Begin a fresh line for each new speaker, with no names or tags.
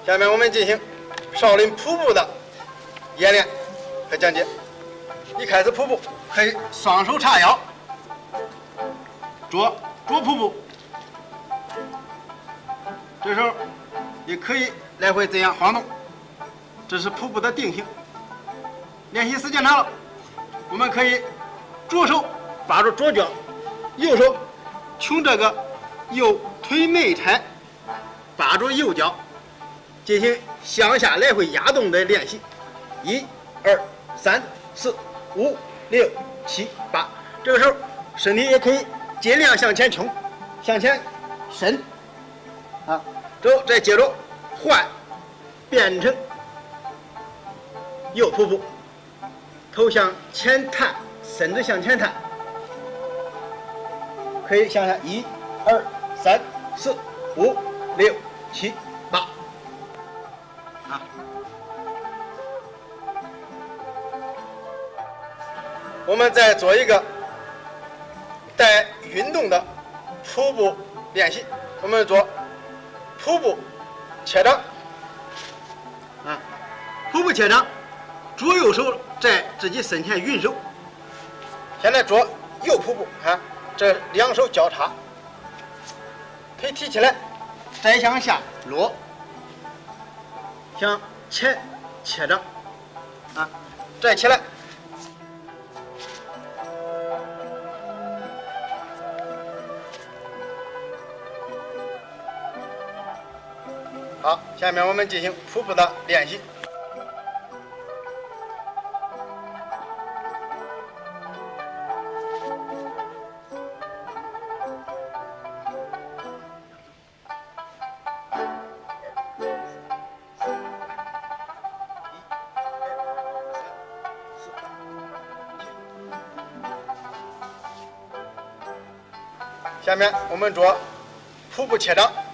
下面我们进行少林瀑布的演练和讲解。一开始瀑布可以双手叉腰，捉瀑布。这时候也可以来回这样晃动，这是瀑布的定型。练习时间长了，我们可以左手把住左脚，右手从这个右腿内踩，把住右脚，进行向下来回压动的练习。1、2、3、4、5、6、7、8。这个时候身体也可以尽量向前倾，向前伸，啊，之后再接着换，变成右瀑布，头向前探，身子向前探，可以向下1、2、3、4、5、6、7、8，啊。我们再做一个带运动的瀑布练习。我们做瀑布切掌，啊，瀑布切掌，左右手在自己身前匀手。现在做右瀑布，看这两手交叉，腿提起来，再向下落，向前切掌，啊，再起来。好，下面我们进行瀑布的练习。下面我们做瀑布切掌。